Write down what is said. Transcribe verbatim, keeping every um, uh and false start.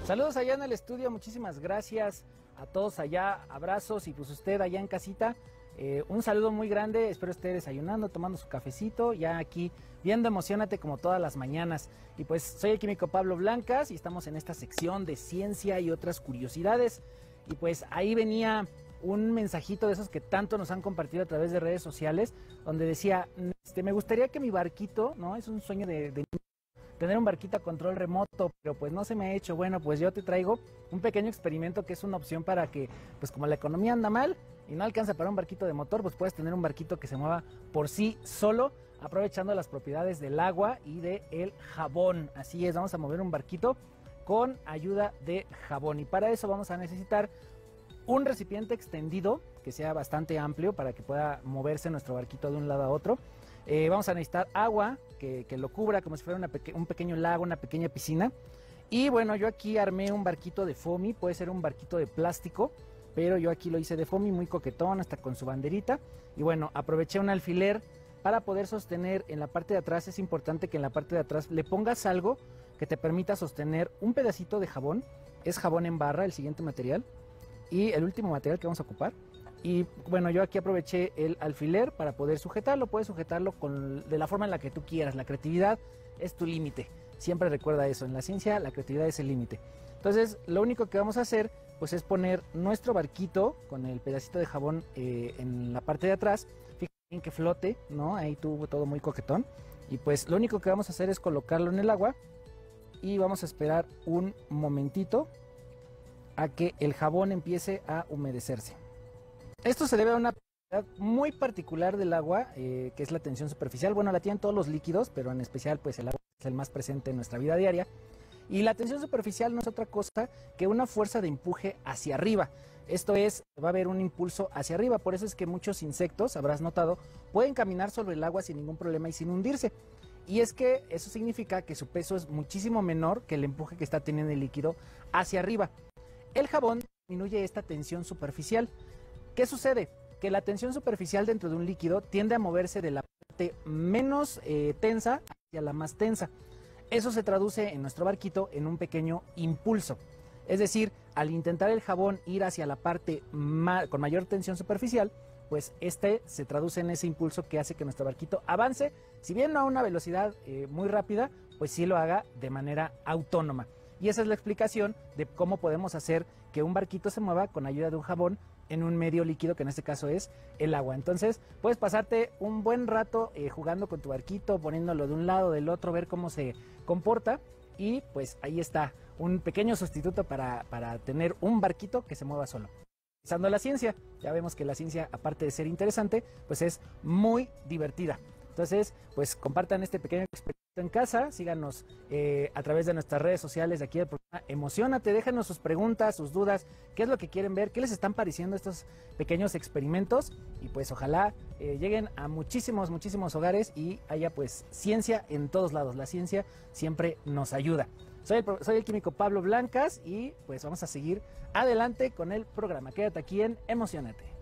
Saludos allá en el estudio, muchísimas gracias a todos allá, abrazos y pues usted allá en casita, eh, un saludo muy grande, espero esté desayunando, tomando su cafecito, ya aquí viendo Emocionate como todas las mañanas. Y pues soy el químico Pablo Blancas y estamos en esta sección de ciencia y otras curiosidades. Y pues ahí venía un mensajito de esos que tanto nos han compartido a través de redes sociales, donde decía, este, me gustaría que mi barquito, ¿no? Es un sueño de, de tener un barquito a control remoto, pero pues no se me ha hecho. Bueno, pues yo te traigo un pequeño experimento que es una opción para que, pues como la economía anda mal y no alcanza para un barquito de motor, pues puedes tener un barquito que se mueva por sí solo, aprovechando las propiedades del agua y del jabón. Así es, vamos a mover un barquito con ayuda de jabón. Y para eso vamos a necesitar un recipiente extendido que sea bastante amplio para que pueda moverse nuestro barquito de un lado a otro. Eh, vamos a necesitar agua que, que lo cubra como si fuera una peque un pequeño lago, una pequeña piscina. Y bueno, yo aquí armé un barquito de foamy, puede ser un barquito de plástico, pero yo aquí lo hice de foamy, muy coquetón, hasta con su banderita. Y bueno, aproveché un alfiler para poder sostener en la parte de atrás. Es importante que en la parte de atrás le pongas algo que te permita sostener un pedacito de jabón. Es jabón en barra, el siguiente material. Y el último material que vamos a ocupar. Y bueno, yo aquí aproveché el alfiler para poder sujetarlo. Puedes sujetarlo con, de la forma en la que tú quieras. La creatividad es tu límite. Siempre recuerda eso. En la ciencia, la creatividad es el límite. Entonces, lo único que vamos a hacer pues es poner nuestro barquito con el pedacito de jabón eh, en la parte de atrás. Fíjate bien que flote, ¿no? Ahí tuvo todo muy coquetón. Y pues lo único que vamos a hacer es colocarlo en el agua. Y vamos a esperar un momentito a que el jabón empiece a humedecerse. Esto se debe a una propiedad muy particular del agua, eh, que es la tensión superficial. Bueno, la tienen todos los líquidos, pero en especial pues el agua es el más presente en nuestra vida diaria. Y la tensión superficial no es otra cosa que una fuerza de empuje hacia arriba. Esto es, va a haber un impulso hacia arriba. Por eso es que muchos insectos, habrás notado, pueden caminar sobre el agua sin ningún problema y sin hundirse. Y es que eso significa que su peso es muchísimo menor que el empuje que está teniendo el líquido hacia arriba. El jabón disminuye esta tensión superficial. ¿Qué sucede? Que la tensión superficial dentro de un líquido tiende a moverse de la parte menos eh, tensa hacia la más tensa. Eso se traduce en nuestro barquito en un pequeño impulso. Es decir, al intentar el jabón ir hacia la parte ma con mayor tensión superficial, pues este se traduce en ese impulso que hace que nuestro barquito avance, si bien no a una velocidad eh, muy rápida, pues sí lo haga de manera autónoma. Y esa es la explicación de cómo podemos hacer que un barquito se mueva con ayuda de un jabón en un medio líquido, que en este caso es el agua. Entonces puedes pasarte un buen rato eh, jugando con tu barquito, poniéndolo de un lado, del otro, ver cómo se comporta. Y pues ahí está, un pequeño sustituto para, para tener un barquito que se mueva solo. Usando la ciencia, ya vemos que la ciencia, aparte de ser interesante, pues es muy divertida. Entonces, pues compartan este pequeño experimento en casa, síganos eh, a través de nuestras redes sociales de aquí del programa Emocionate, déjanos sus preguntas, sus dudas, qué es lo que quieren ver, qué les están pareciendo estos pequeños experimentos y pues ojalá eh, lleguen a muchísimos, muchísimos hogares y haya pues ciencia en todos lados. La ciencia siempre nos ayuda. Soy el, soy el químico Pablo Blancas y pues vamos a seguir adelante con el programa. Quédate aquí en Emocionate.